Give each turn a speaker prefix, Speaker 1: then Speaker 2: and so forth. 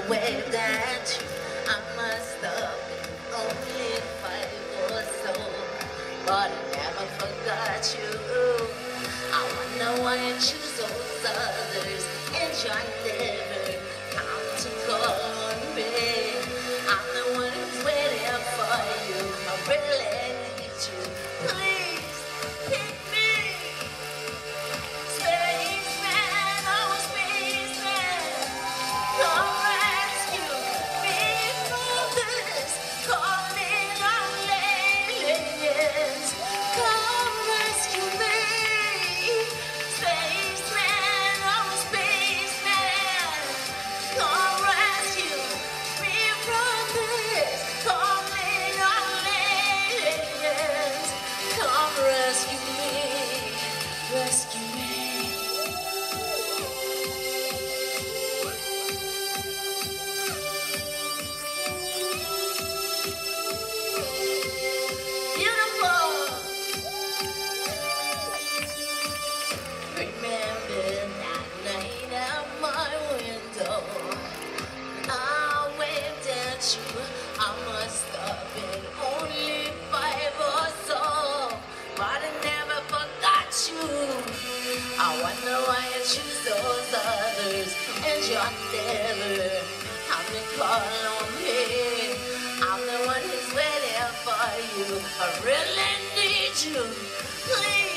Speaker 1: way that I must have only 5 or so, but I never forgot you. I wonder why you choose those others, and you never come to call on me. I'm the one who's waiting for you. I really need you. Please pick me. Spaceman, oh spaceman, come rescue me from this. Calling on aliens, come rescue me. Spaceman, oh spaceman, come rescue me from this. Calling on aliens, come rescue me. Rescue me. Beautiful. Remember that night at my window, I waved at you. I must have been only 5 or so, but I never forgot you. I wonder why you choose those others, and you're never have to call on me. I'm the one who's waiting for you. I really need you. Please.